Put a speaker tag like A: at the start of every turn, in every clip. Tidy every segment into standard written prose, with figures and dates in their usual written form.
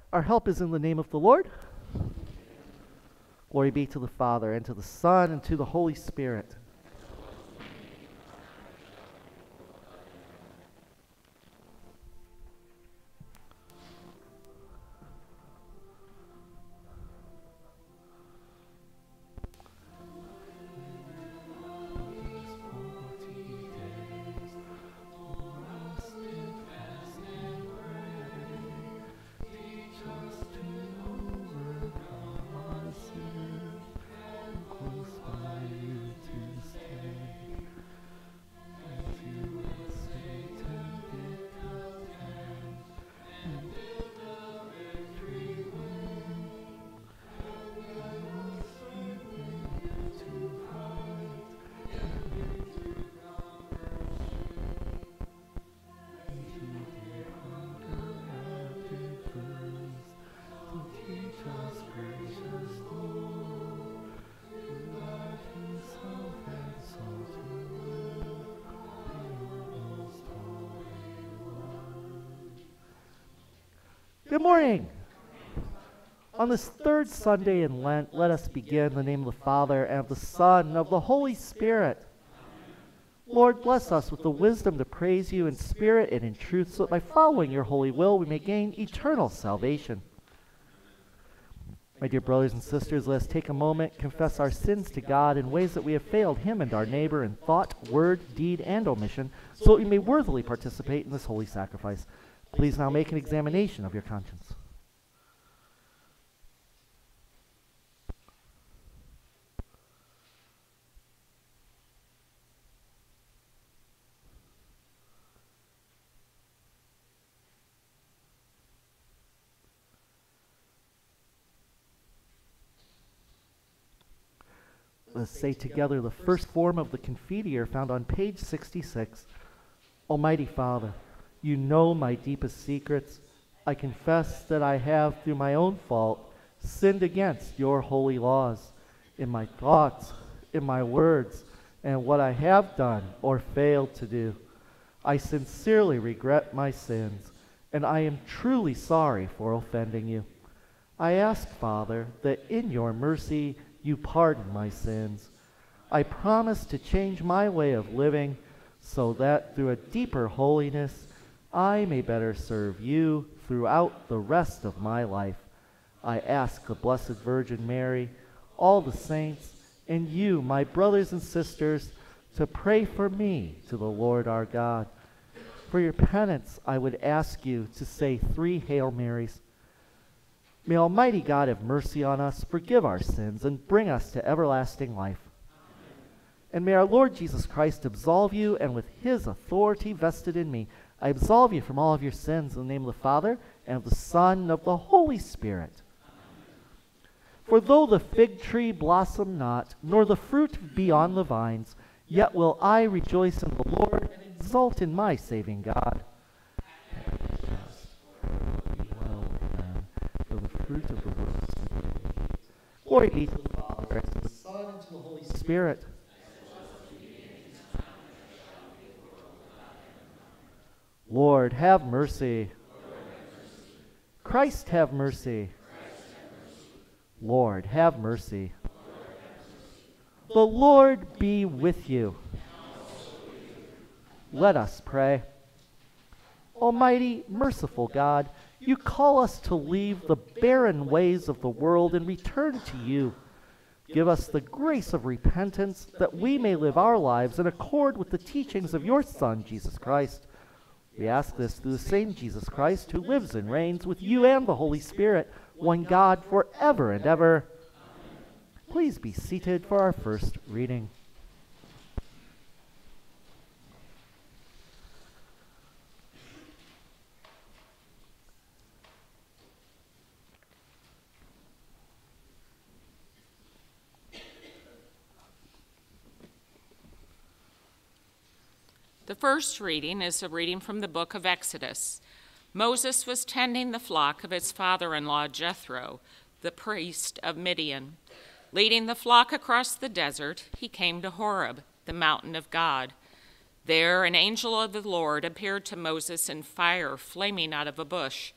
A: Our help is in the name of the Lord. Glory be to the Father, and to the Son, and to the Holy Spirit. Good morning. On this third Sunday in Lent, let us begin in the name of the Father, and of the Son, and of the Holy Spirit. Lord, bless us with the wisdom to praise you in spirit and in truth, so that by following your holy will we may gain eternal salvation. My dear brothers and sisters, let us take a moment, confess our sins to God in ways that we have failed him and our neighbor in thought, word, deed, and omission, so that we may worthily participate in this holy sacrifice. Please now make an examination of your conscience. Let's say together the first form of the Confiteor found on page 66. Almighty Father, you know my deepest secrets. I confess that I have, through my own fault, sinned against your holy laws in my thoughts, in my words, and what I have done or failed to do. I sincerely regret my sins, and I am truly sorry for offending you. I ask, Father, that in your mercy you pardon my sins. I promise to change my way of living so that through a deeper holiness I may better serve you throughout the rest of my life. I ask the Blessed Virgin Mary, all the saints, and you, my brothers and sisters, to pray for me to the Lord our God. For your penance, I would ask you to say 3 Hail Marys. May Almighty God have mercy on us, forgive our sins, and bring us to everlasting life. And may our Lord Jesus Christ absolve you, and with his authority vested in me, I absolve you from all of your sins in the name of the Father, and of the Son, and of the Holy Spirit. For though the fig tree blossom not, nor the fruit be on the vines, yet will I rejoice in the Lord, and exult in my saving God. For the fruit of the womb. Glory be to the Father, and to the Son, and to the Holy Spirit. Lord, have mercy. Christ, have mercy. Lord, have mercy. The Lord be with you. Let us pray. Almighty, merciful God, you call us to leave the barren ways of the world and return to you. Give us the grace of repentance that we may live our lives in accord with the teachings of your Son, Jesus Christ. We ask this through the same Jesus Christ, who lives and reigns with you and the Holy Spirit, one God, forever and ever. Please be seated for our first reading.
B: The first reading is a reading from the book of Exodus. Moses was tending the flock of his father-in-law Jethro, the priest of Midian. Leading the flock across the desert, he came to Horeb, the mountain of God. There an angel of the Lord appeared to Moses in fire flaming out of a bush.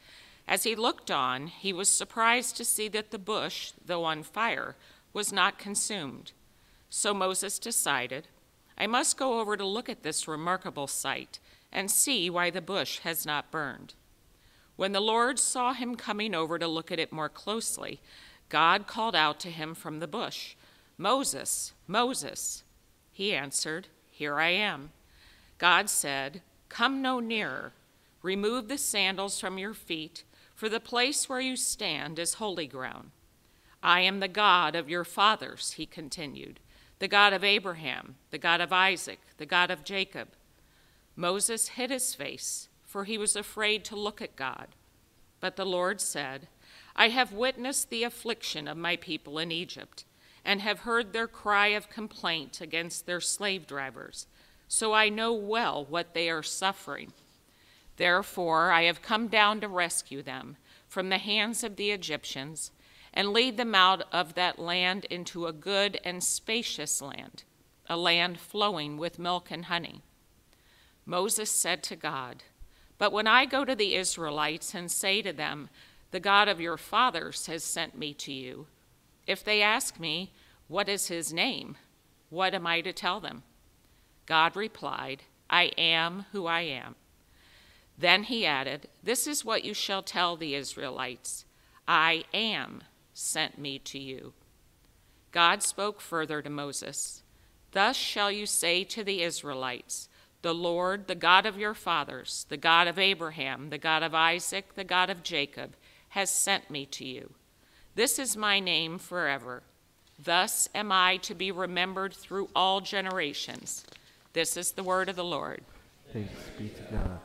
B: As he looked on, he was surprised to see that the bush, though on fire, was not consumed. So Moses decided, I must go over to look at this remarkable sight and see why the bush has not burned. When the Lord saw him coming over to look at it more closely, God called out to him from the bush, Moses, Moses. He answered, Here I am. God said, Come no nearer. Remove the sandals from your feet, for the place where you stand is holy ground. I am the God of your fathers, he continued, the God of Abraham, the God of Isaac, the God of Jacob. Moses hid his face, for he was afraid to look at God. But the Lord said, I have witnessed the affliction of my people in Egypt, and have heard their cry of complaint against their slave drivers, so I know well what they are suffering. Therefore, I have come down to rescue them from the hands of the Egyptians and lead them out of that land into a good and spacious land, a land flowing with milk and honey. Moses said to God, But when I go to the Israelites and say to them, The God of your fathers has sent me to you, if they ask me, What is his name? What am I to tell them? God replied, I am who I am. Then he added, This is what you shall tell the Israelites. I am sent me to you. God spoke further to Moses, Thus shall you say to the Israelites, The Lord, the God of your fathers, the God of Abraham, the God of Isaac, the God of Jacob, has sent me to you. This is my name forever. Thus am I to be remembered through all generations. This is the word of the Lord.
A: Thanks be to God.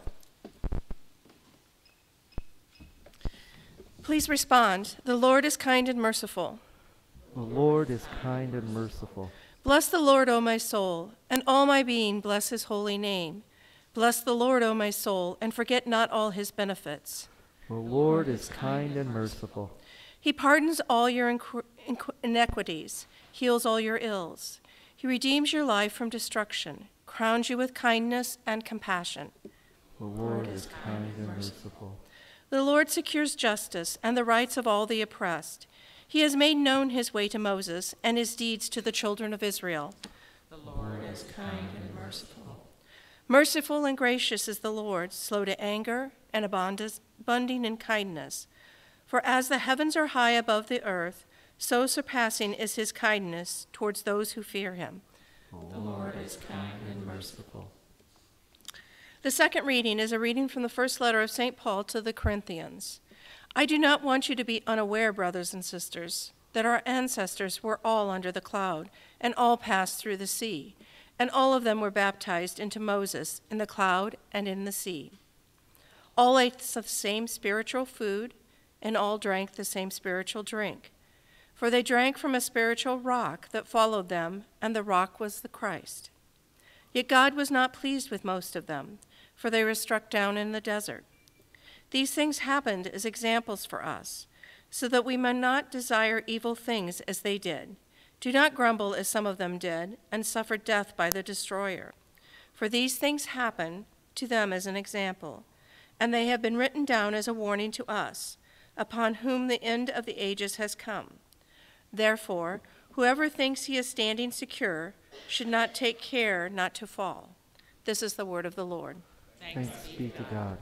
C: Please respond. The Lord is kind and merciful.
A: The Lord is kind and merciful.
C: Bless the Lord, O my soul, and all my being bless his holy name. Bless the Lord, O my soul, and forget not all his benefits.
A: The Lord is kind and merciful.
C: He pardons all your iniquities, heals all your ills. He redeems your life from destruction, crowns you with kindness and compassion.
A: The Lord is kind and merciful.
C: The Lord secures justice and the rights of all the oppressed. He has made known his way to Moses and his deeds to the children of Israel.
B: The Lord is kind and merciful.
C: Merciful and gracious is the Lord, slow to anger and abounding in kindness. For as the heavens are high above the earth, so surpassing is his kindness towards those who fear him.
A: The Lord is kind and merciful.
C: The second reading is a reading from the first letter of St. Paul to the Corinthians. I do not want you to be unaware, brothers and sisters, that our ancestors were all under the cloud and all passed through the sea, and all of them were baptized into Moses in the cloud and in the sea. All ate the same spiritual food, and all drank the same spiritual drink. For they drank from a spiritual rock that followed them, and the rock was the Christ. Yet God was not pleased with most of them, for they were struck down in the desert. These things happened as examples for us, so that we might not desire evil things as they did. Do not grumble as some of them did, and suffer death by the destroyer. For these things happened to them as an example, and they have been written down as a warning to us, upon whom the end of the ages has come. Therefore, whoever thinks he is standing secure should not take care not to fall. This is the word of the Lord.
A: Thanks be to God.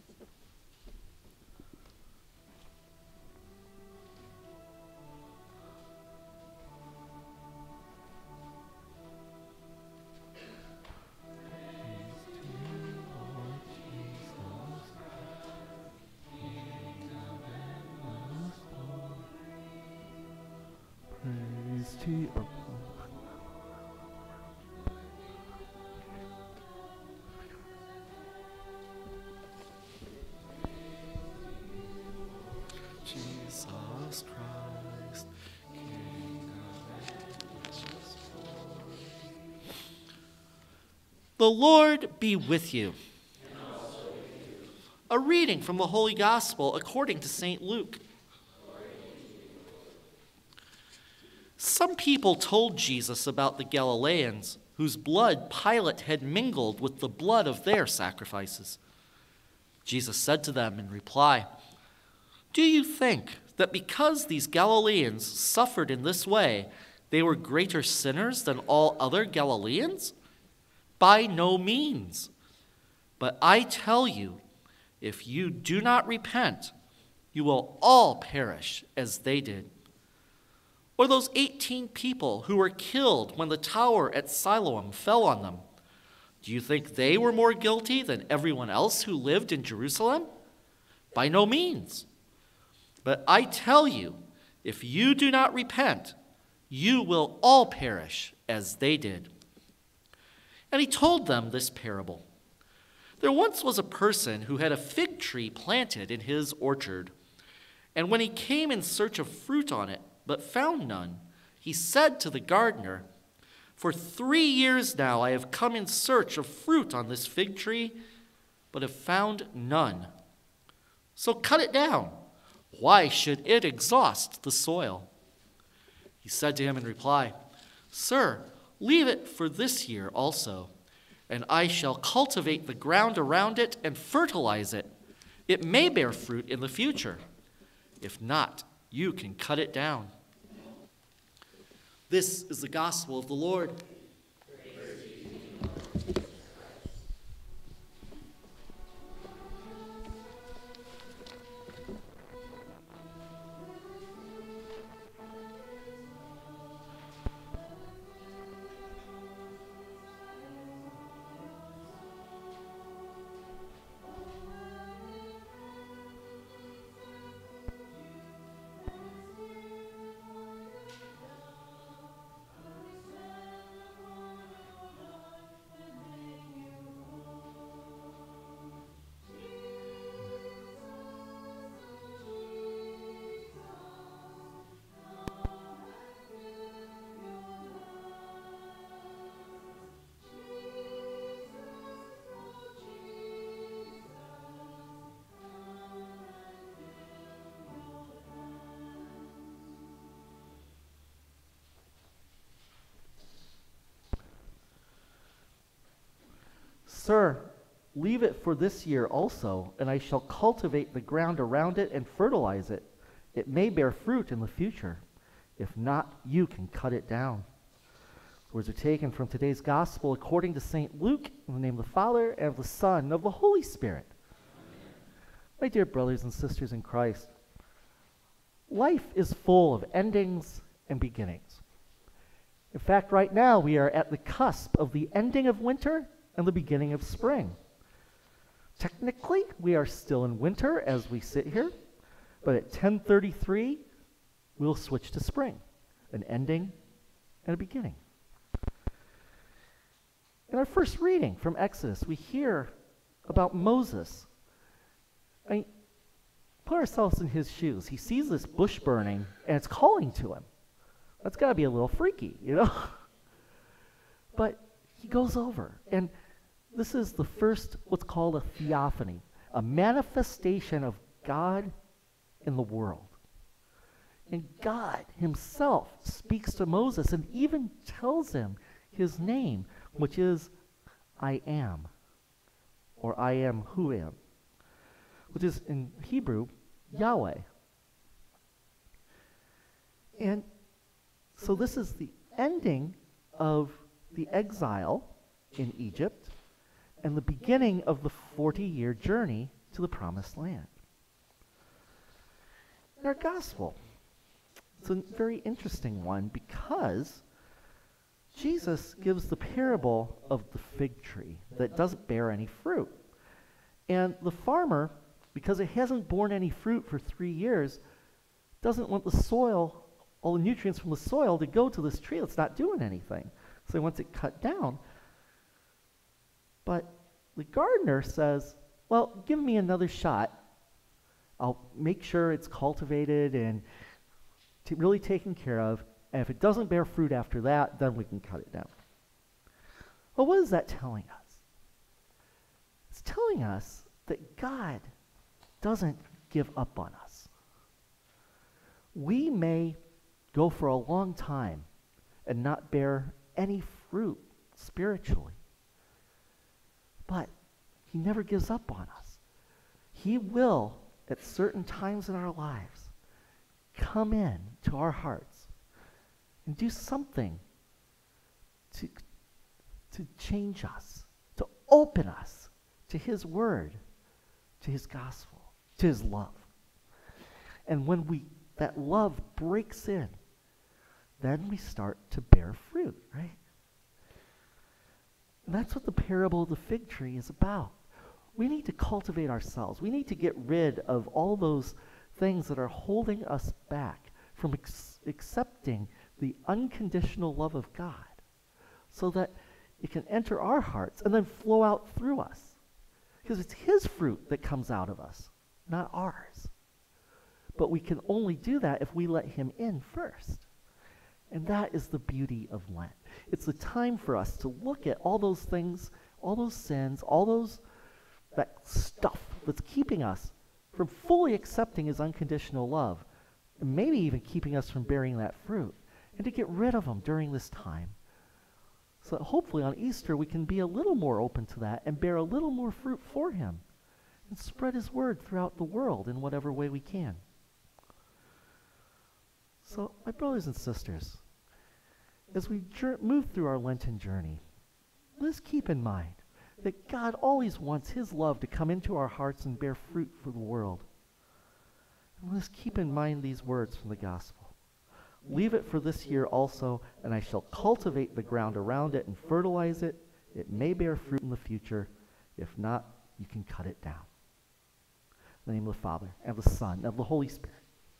A: Praise to you.
D: Jesus Christ, King of ages. The Lord be with you. And also with you. A reading from the Holy Gospel according to St. Luke. Some people told Jesus about the Galileans, whose blood Pilate had mingled with the blood of their sacrifices. Jesus said to them in reply, Do you think that because these Galileans suffered in this way, they were greater sinners than all other Galileans? By no means. But I tell you, if you do not repent, you will all perish as they did. Or those 18 people who were killed when the tower at Siloam fell on them. Do you think they were more guilty than everyone else who lived in Jerusalem? By no means. But I tell you, if you do not repent, you will all perish as they did. And he told them this parable. There once was a person who had a fig tree planted in his orchard. And when he came in search of fruit on it, but found none, he said to the gardener, "For 3 years now I have come in search of fruit on this fig tree, but have found none. So cut it down. Why should it exhaust the soil?" He said to him in reply, "Sir, leave it for this year also, and I shall cultivate the ground around it and fertilize it. It may bear fruit in the future. If not, you can cut it down." This is the gospel of the Lord.
A: Sir, leave it for this year also, and I shall cultivate the ground around it and fertilize it. It may bear fruit in the future. If not, you can cut it down. The words are taken from today's gospel according to St. Luke, in the name of the Father, and of the Son, and of the Holy Spirit. My dear brothers and sisters in Christ, life is full of endings and beginnings. In fact, right now we are at the cusp of the ending of winter and the beginning of spring. Technically, we are still in winter as we sit here, but at 10:33, we'll switch to spring, an ending and a beginning. In our first reading from Exodus, we hear about Moses. Put ourselves in his shoes. He sees this bush burning, and it's calling to him. That's got to be a little freaky, you know? But he goes over, and this is the first, what's called a theophany, a manifestation of God in the world. And God himself speaks to Moses and even tells him his name, which is I am, or I am who am, which is in Hebrew, Yahweh. And so this is the ending of the exile in Egypt and the beginning of the 40-year journey to the Promised Land. In our gospel, it's a very interesting one because Jesus gives the parable of the fig tree that doesn't bear any fruit. And the farmer, because it hasn't borne any fruit for 3 years, doesn't want the soil, all the nutrients from the soil, to go to this tree that's not doing anything. So he wants it cut down. But the gardener says, well, give me another shot. I'll make sure it's cultivated and really taken care of. And if it doesn't bear fruit after that, then we can cut it down. Well, what is that telling us? It's telling us that God doesn't give up on us. We may go for a long time and not bear any fruit spiritually. But he never gives up on us. He will at certain times in our lives, come in to our hearts and do something to change us, to open us to his word, to his gospel, to his love. And when that love breaks in, then we start to bear fruit, right? And that's what the parable of the fig tree is about. We need to cultivate ourselves. We need to get rid of all those things that are holding us back from accepting the unconditional love of God, so that it can enter our hearts and then flow out through us. Because it's his fruit that comes out of us, not ours. But we can only do that if we let him in first. And that is the beauty of Lent. It's the time for us to look at all those things, all those sins, that stuff that's keeping us from fully accepting his unconditional love, and maybe even keeping us from bearing that fruit, and to get rid of them during this time. So that hopefully on Easter we can be a little more open to that and bear a little more fruit for him and spread his word throughout the world in whatever way we can. So, my brothers and sisters, as we move through our Lenten journey, let's keep in mind that God always wants his love to come into our hearts and bear fruit for the world. And let's keep in mind these words from the gospel. Leave it for this year also, and I shall cultivate the ground around it and fertilize it. It may bear fruit in the future. If not, you can cut it down. In the name of the Father, and of the Son, and of the Holy Spirit.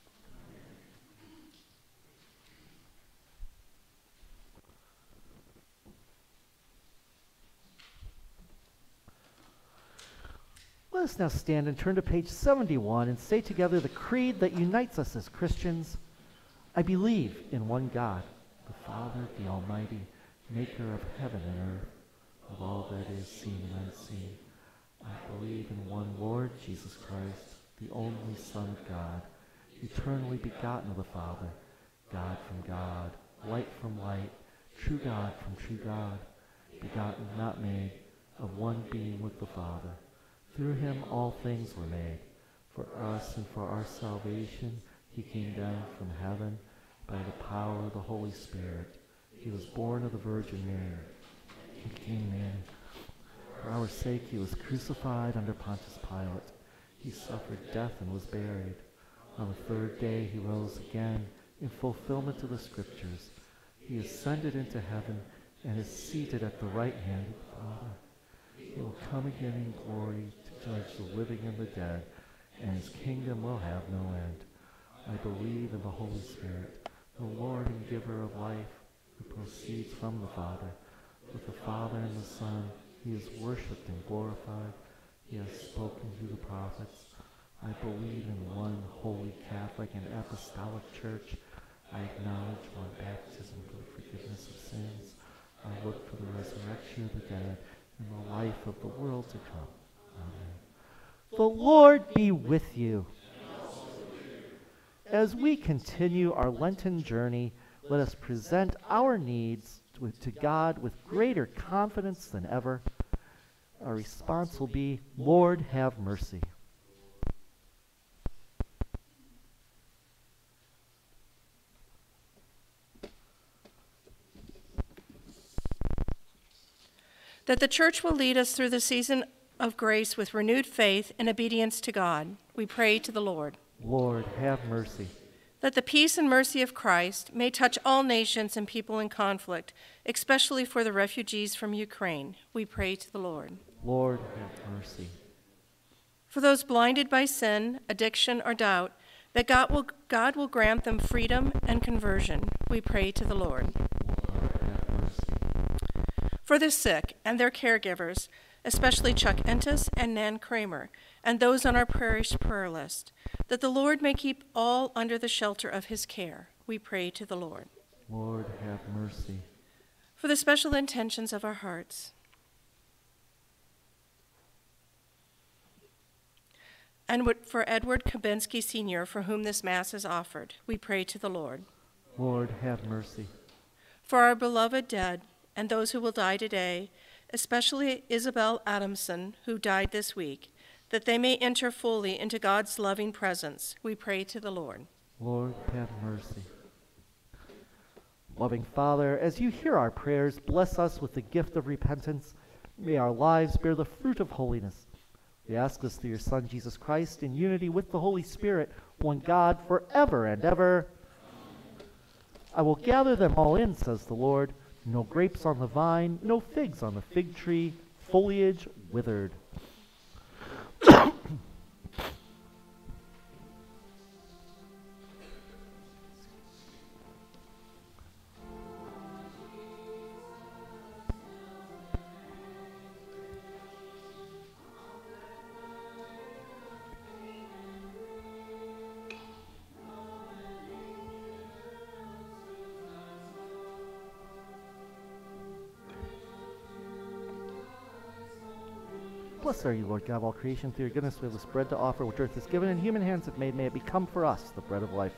A: Let us now stand and turn to page 71 and say together the creed that unites us as Christians. I believe in one God, the Father, the Almighty, maker of heaven and earth, of all that is seen and unseen. I believe in one Lord, Jesus Christ, the only Son of God, eternally begotten of the Father, God from God, light from light, true God from true God, begotten, not made, of one being with the Father. Through him all things were made. For us and for our salvation he came down from heaven by the power of the Holy Spirit. He was born of the Virgin Mary. He became man. For our sake he was crucified under Pontius Pilate. He suffered death and was buried. On the third day he rose again in fulfillment of the Scriptures. He ascended into heaven and is seated at the right hand of the Father. He will come again in glory to judge the living and the dead, and his kingdom will have no end. I believe in the Holy Spirit, the Lord and giver of life, who proceeds from the Father. With the Father and the Son, he is worshipped and glorified. He has spoken through the prophets. I believe in one holy Catholic and apostolic church. I acknowledge one baptism for the forgiveness of sins. I look for the resurrection of the dead and the life of the world to come. Amen. The Lord be with you. As we continue our Lenten journey, let us present our needs to God with greater confidence than ever. Our response will be, Lord, have mercy.
C: That the church will lead us through the season of grace with renewed faith and obedience to God, we pray to the Lord.
A: Lord, have mercy.
C: That the peace and mercy of Christ may touch all nations and people in conflict, especially for the refugees from Ukraine, we pray to the Lord.
A: Lord, have mercy.
C: For those blinded by sin, addiction, or doubt, that God will grant them freedom and conversion, we pray to the Lord.
A: Lord, have mercy.
C: For the sick and their caregivers, especially Chuck Entis and Nan Kramer, and those on our parish prayer list, that the Lord may keep all under the shelter of his care, we pray to the Lord.
A: Lord, have mercy.
C: For the special intentions of our hearts, and for Edward Kabinski Sr., for whom this Mass is offered, we pray to the Lord.
A: Lord, have mercy.
C: For our beloved dead and those who will die today, especially Isabel Adamson, who died this week, that they may enter fully into God's loving presence. We pray to the Lord.
A: Lord, have mercy. Loving Father, as you hear our prayers, bless us with the gift of repentance. May our lives bear the fruit of holiness. We ask this through your Son, Jesus Christ, in unity with the Holy Spirit, one God, forever and ever. I will gather them all in, says the Lord. No grapes on the vine, no figs on the fig tree, foliage withered. Blessed are you, Lord God of all creation. Through your goodness we have this bread to offer, which earth has given and human hands have made. May it become for us the bread of life.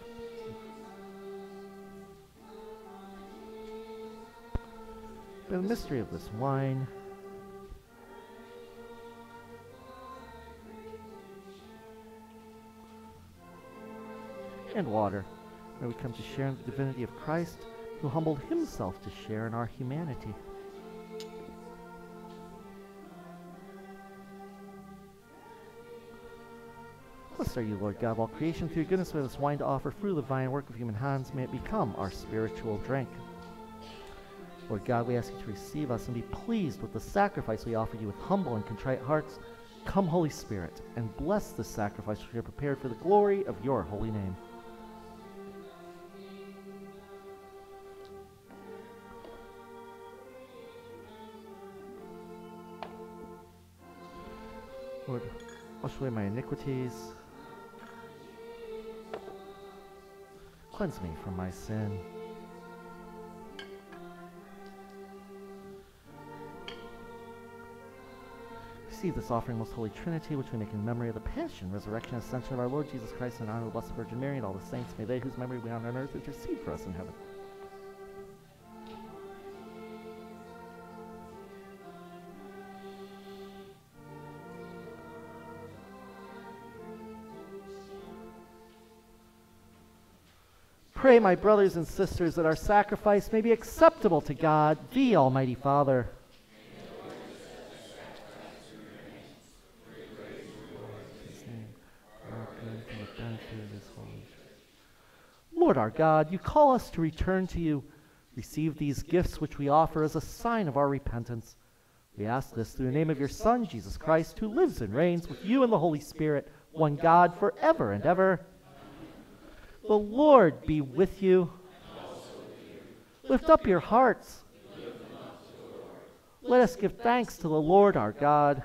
A: By the mystery of this wine, and water, may we come to share in the divinity of Christ, who humbled himself to share in our humanity. Blessed are you, Lord God of all creation. Through your goodness we have this wine to offer, fruit of the vine, work of human hands. May it become our spiritual drink. Lord God, we ask you to receive us and be pleased with the sacrifice we offer you with humble and contrite hearts. Come, Holy Spirit, and bless this sacrifice which we have prepared for the glory of your holy name. Lord, wash away my iniquities. Cleanse me from my sin. Receive this offering, most holy Trinity, which we make in memory of the passion, resurrection, and ascension of our Lord Jesus Christ, and honor of the Blessed Virgin Mary and all the saints. May they whose memory we honor on earth intercede for us in heaven. Pray, my brothers and sisters, that our sacrifice may be acceptable to God, the Almighty Father. Lord our God, you call us to return to you. Receive these gifts which we offer as a sign of our repentance. We ask this through the name of your Son, Jesus Christ, who lives and reigns with you and the Holy Spirit, one God, forever and ever. The Lord be with you. Lift up your hearts. Let us give thanks to the Lord our God.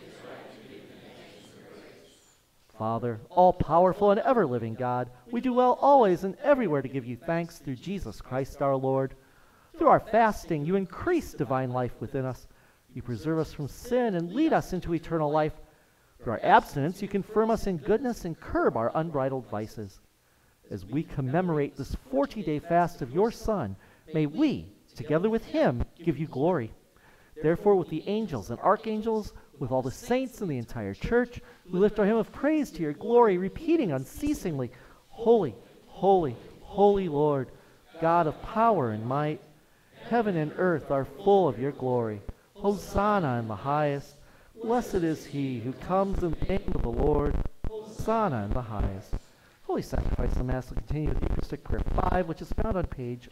A: Father, all-powerful and ever-living God, we do well always and everywhere to give you thanks through Jesus Christ our Lord. Through our fasting, you increase divine life within us. You preserve us from sin and lead us into eternal life. Through our abstinence, you confirm us in goodness and curb our unbridled vices. As we commemorate this 40-day fast of your Son, may we, together with him, give you glory. Therefore, with the angels and archangels, with all the saints and the entire church, we lift our hymn of praise to your glory, repeating unceasingly, Holy, holy, holy Lord, God of power and might. Heaven and earth are full of your glory. Hosanna in the highest. Blessed is he who comes in the name of the Lord. Hosanna in the highest. Holy Sacrifice of the Mass will continue with Eucharistic Prayer 5, which is found on page.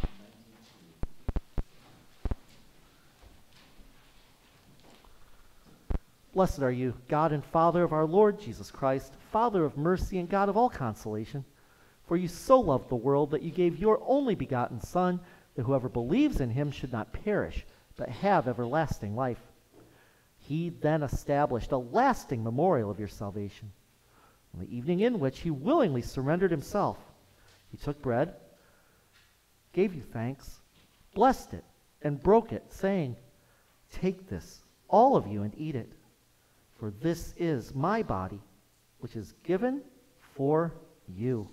A: Blessed are you, God and Father of our Lord Jesus Christ, Father of mercy and God of all consolation. For you so loved the world that you gave your only begotten Son, that whoever believes in him should not perish, but have everlasting life. He then established a lasting memorial of your salvation. On the evening in which he willingly surrendered himself, he took bread, gave you thanks, blessed it, and broke it, saying, Take this, all of you, and eat it, for this is my body, which is given for you.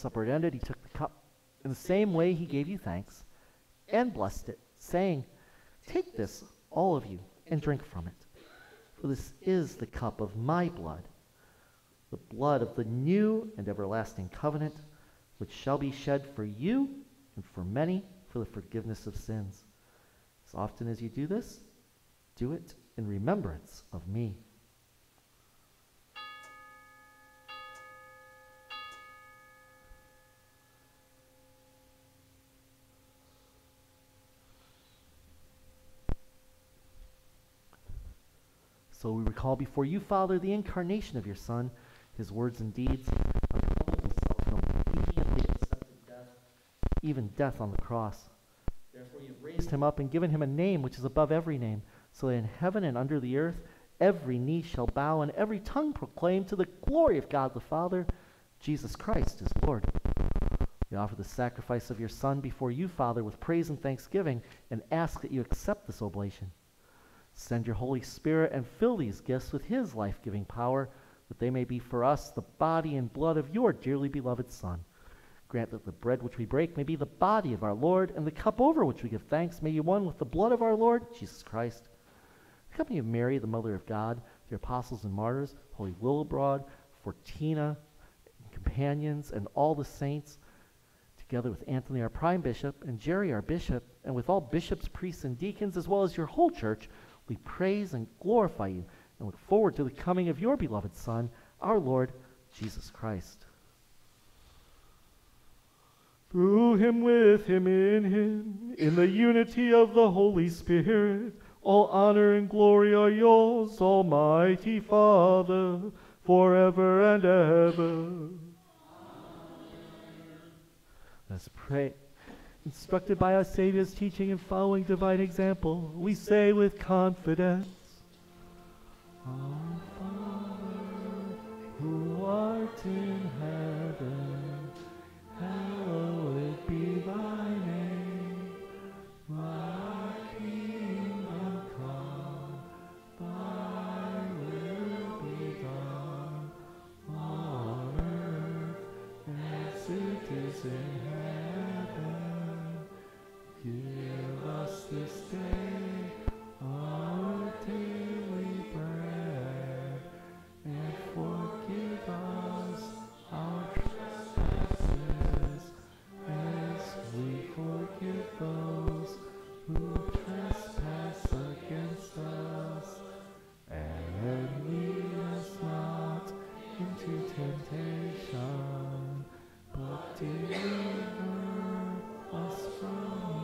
A: supper had ended, he took the cup. In the same way he gave you thanks and blessed it, saying, "Take this, all of you, and drink from it. For this is the cup of my blood, the blood of the new and everlasting covenant, which shall be shed for you and for many for the forgiveness of sins. As often as you do this, do it in remembrance of me." So we recall before you, Father, the incarnation of your Son, his words and deeds, unhumbled himself from obediently accepting death, even death on the cross. Therefore you have raised him up and given him a name which is above every name, so that in heaven and under the earth every knee shall bow and every tongue proclaim to the glory of God the Father, Jesus Christ is Lord. We offer the sacrifice of your Son before you, Father, with praise and thanksgiving, and ask that you accept this oblation. Send your Holy Spirit and fill these gifts with his life-giving power, that they may be for us the body and blood of your dearly beloved Son. Grant that the bread which we break may be the body of our Lord, and the cup over which we give thanks may be one with the blood of our Lord, Jesus Christ. The company of Mary, the Mother of God, the apostles and martyrs, Holy Willibrod, Fortina, companions, and all the saints, together with Anthony, our prime bishop, and Jerry, our bishop, and with all bishops, priests, and deacons, as well as your whole church, we praise and glorify you and look forward to the coming of your beloved Son, our Lord Jesus Christ. Through him, with him, in the unity of the Holy Spirit, all honor and glory are yours, Almighty Father, forever and ever. Let's pray. Instructed by our Savior's teaching and following divine example, we say with confidence, Our Father, who art in heaven, hallowed be thy name. Thy kingdom come, thy will be done, on earth as it is in heaven. Give us this day our daily bread, and forgive us our trespasses, as we forgive those who trespass against us. And lead us not into temptation, but deliver us from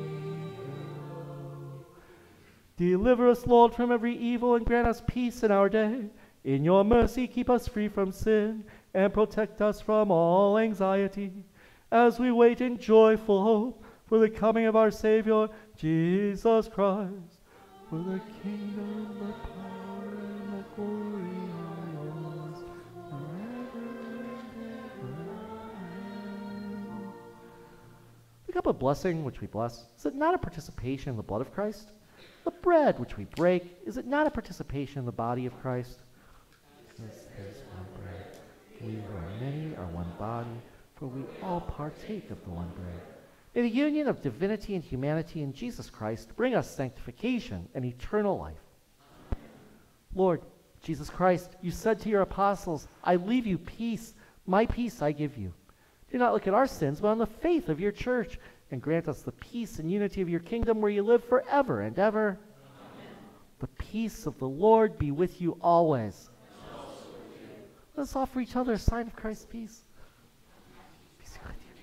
A: evil. Deliver us, Lord, from every evil, and grant us peace in our day. In your mercy, keep us free from sin, and protect us from all anxiety, as we wait in joyful hope for the coming of our Savior, Jesus Christ. For the kingdom, the power, and the glory are yours, forever and ever. The cup of blessing which we bless, is it not a participation in the blood of Christ? The bread which we break, is it not a participation in the body of Christ? This is one bread. We who are many are one body, for we all partake of the one bread. May the union of divinity and humanity in Jesus Christ bring us sanctification and eternal life. Lord Jesus Christ, you said to your apostles, I leave you peace, my peace I give you. Do not look at our sins, but on the faith of your church, and grant us the peace and unity of your kingdom where you live forever and ever. Amen. The peace of the Lord be with you always. Let us offer each other a sign of Christ's peace. Peace be with you.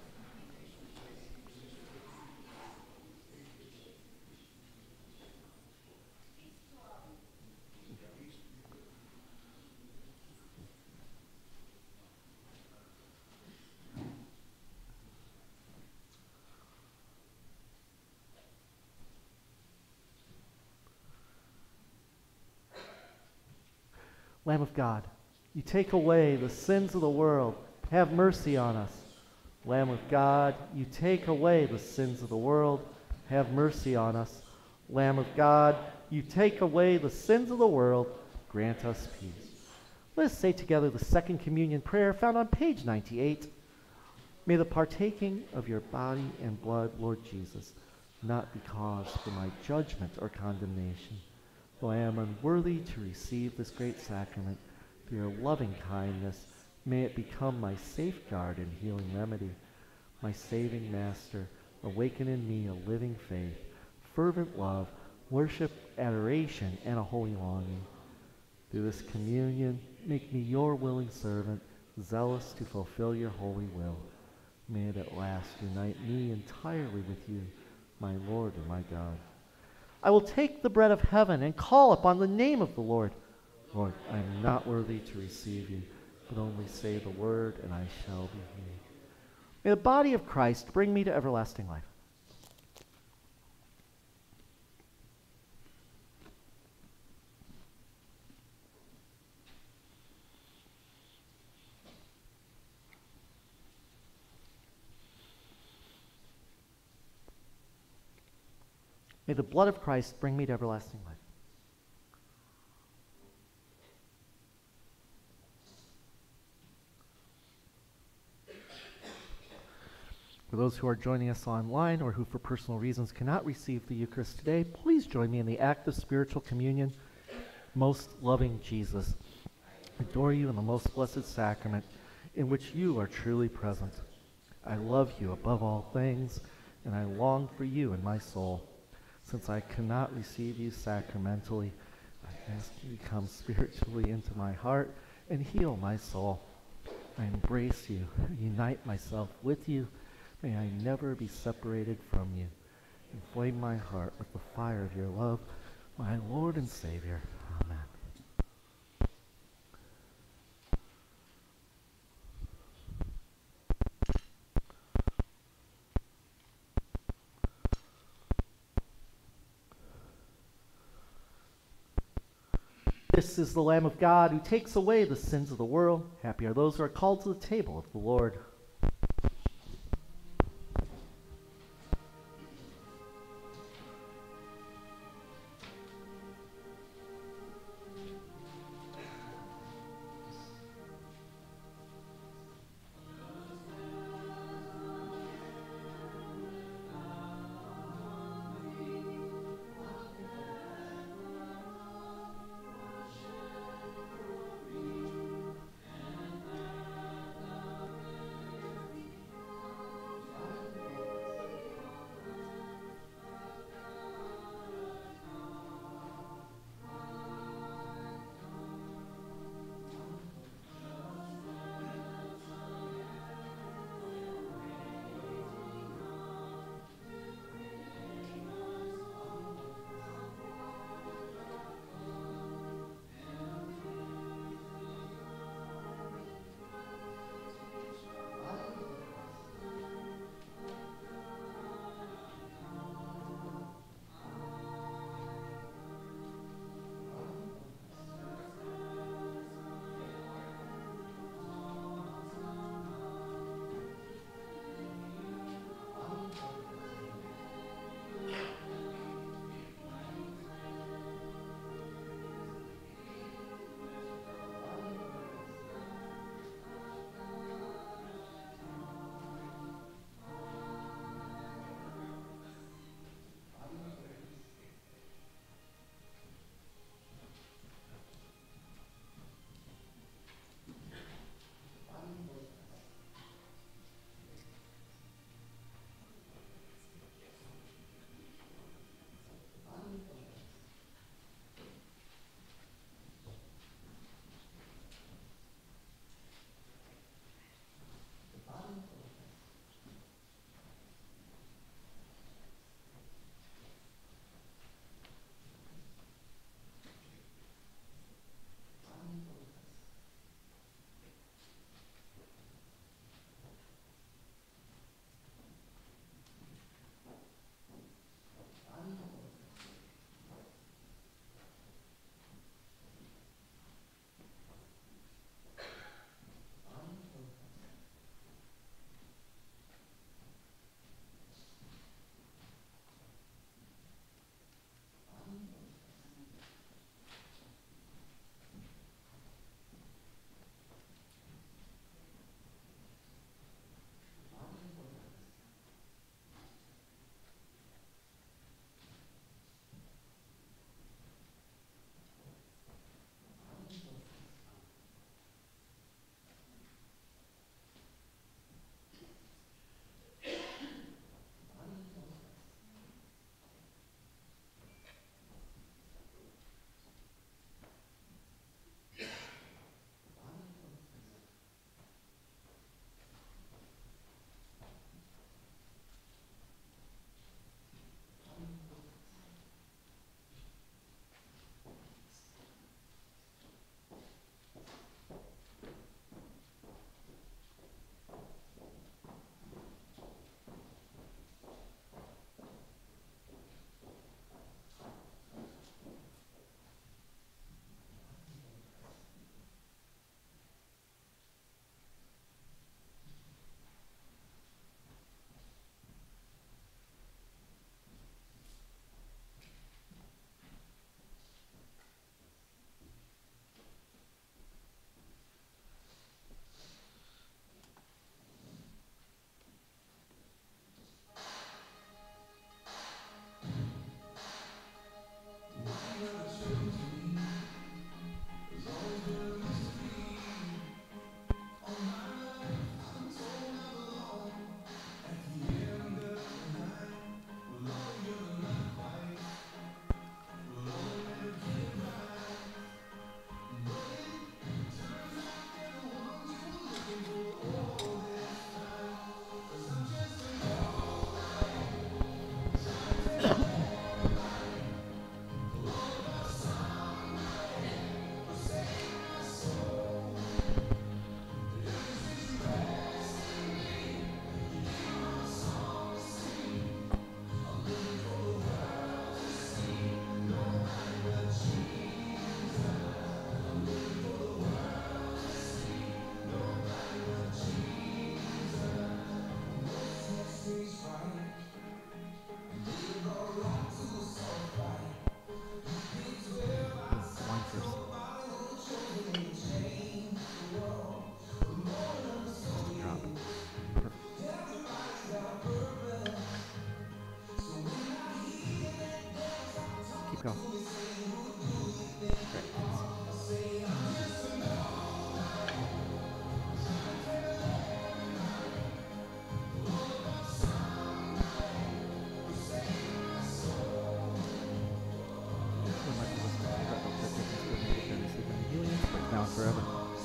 A: Lamb of God, you take away the sins of the world. Have mercy on us. Lamb of God, you take away the sins of the world. Have mercy on us. Lamb of God, you take away the sins of the world. Grant us peace. Let us say together the second communion prayer found on page 98. May the partaking of your body and blood, Lord Jesus, not be cause for my judgment or condemnation, though I am unworthy to receive this great sacrament. Through your loving kindness, may it become my safeguard and healing remedy. My saving Master, awaken in me a living faith, fervent love, worship, adoration, and a holy longing. Through this communion, make me your willing servant, zealous to fulfill your holy will. May it at last unite me entirely with you, my Lord and my God. I will take the bread of heaven and call upon the name of the Lord. Lord, I am not worthy to receive you, but only say the word, and I shall be healed. May the body of Christ bring me to everlasting life. May the blood of Christ bring me to everlasting life. For those who are joining us online or who for personal reasons cannot receive the Eucharist today, please join me in the act of spiritual communion. Most loving Jesus, I adore you in the most blessed sacrament in which you are truly present. I love you above all things, and I long for you in my soul. Since I cannot receive you sacramentally, I ask you to come spiritually into my heart and heal my soul. I embrace you, unite myself with you. May I never be separated from you. Inflame my heart with the fire of your love, my Lord and Savior. Amen. This is the Lamb of God who takes away the sins of the world. Happy are those who are called to the table of the Lord. go. Now and forever.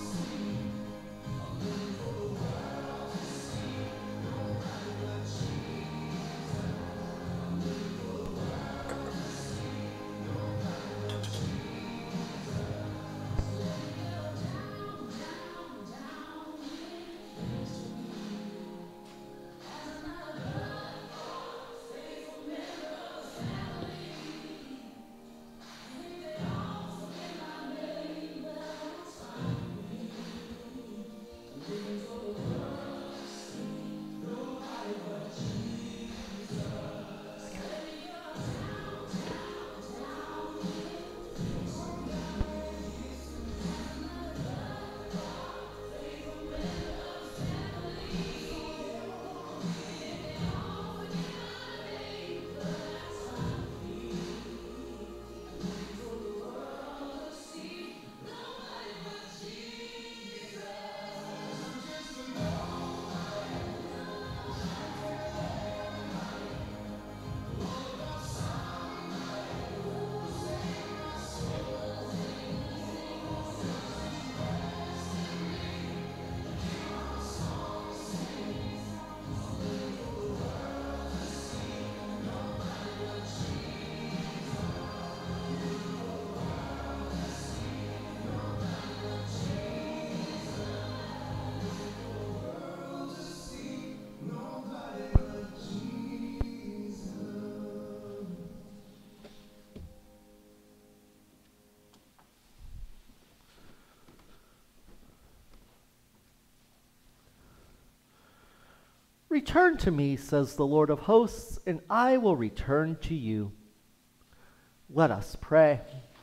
A: Return to me, says the Lord of hosts, and I will return to you. Let us pray.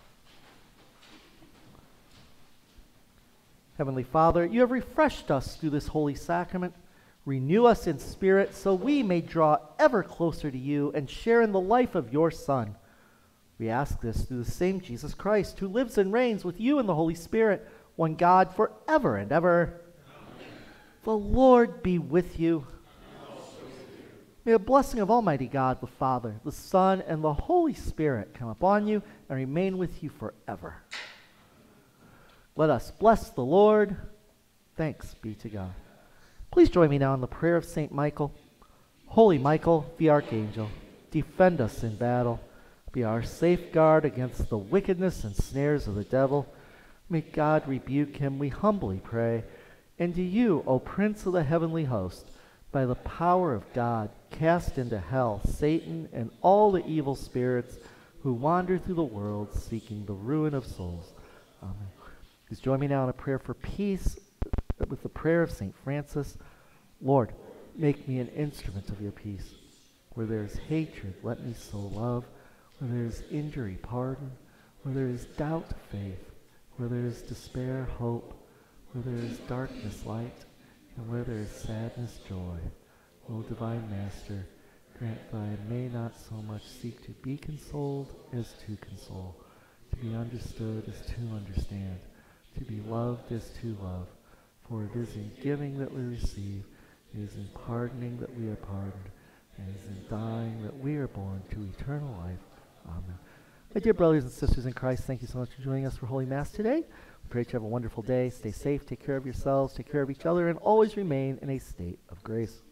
A: Heavenly Father, you have refreshed us through this holy sacrament. Renew us in spirit so we may draw ever closer to you and share in the life of your Son. We ask this through the same Jesus Christ, who lives and reigns with you in the Holy Spirit, one God, forever and ever. Amen. The Lord be with you. May the blessing of Almighty God, the Father, the Son, and the Holy Spirit come upon you and remain with you forever. Let us bless the Lord. Thanks be to God. Please join me now in the prayer of St. Michael. Holy Michael, the Archangel, defend us in battle. Be our safeguard against the wickedness and snares of the devil. May God rebuke him, we humbly pray. And to you, O Prince of the heavenly host, by the power of God, cast into hell Satan and all the evil spirits who wander through the world seeking the ruin of souls. Amen. Please join me now in a prayer for peace with the prayer of St. Francis. Lord, make me an instrument of your peace. Where there is hatred, let me sow love. Where there is injury, pardon. Where there is doubt, faith. Where there is despair, hope. Where there is darkness, light. And where there is sadness, joy. O divine Master, grant that I may not so much seek to be consoled as to console, to be understood as to understand, to be loved as to love. For it is in giving that we receive, it is in pardoning that we are pardoned, and it is in dying that we are born to eternal life. Amen. My dear brothers and sisters in Christ, thank you so much for joining us for Holy Mass today. We pray that you have a wonderful day. Stay safe, take care of yourselves, take care of each other, and always remain in a state of grace.